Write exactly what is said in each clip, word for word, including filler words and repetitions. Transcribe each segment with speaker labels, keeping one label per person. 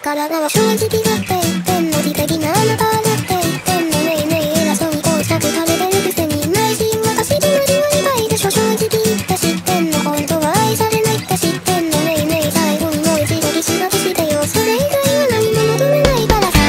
Speaker 1: 体は正直だって言ってんの、素敵なあなただって言ってんの、ねえねえ偉そうにこうしたくされてるくせに、内心私と同じよりたいでしょ。正直言って知ってんの、本当は愛されないって知ってんの、ねえねえ最後にもう一度リスナーとしてよ。それ以外は何も求めないからさ。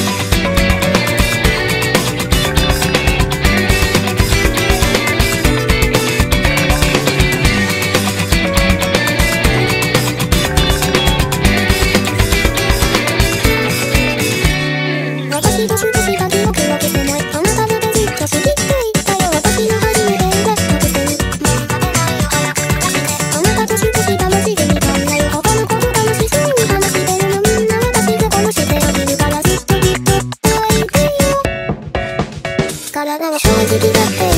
Speaker 1: 私と過ごした記憶は消せない。あなただけずっと好きって言ったよ。私の初めて奪ったくせに、もう食べないよ早く出して。あなたと過ごしたマジでみたいなよ。他のこと楽しそうに話してるの、みんな私が殺してあげるからずっときっと愛してよ。体は正直だって